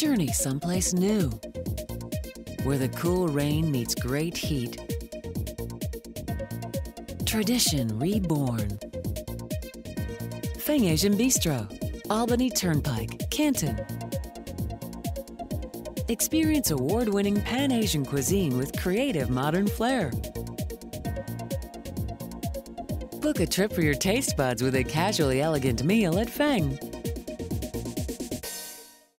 Journey someplace new, where the cool rain meets great heat. Tradition reborn. Feng Asian Bistro, Albany Turnpike, Canton. Experience award-winning Pan-Asian cuisine with creative modern flair. Book a trip for your taste buds with a casually elegant meal at Feng.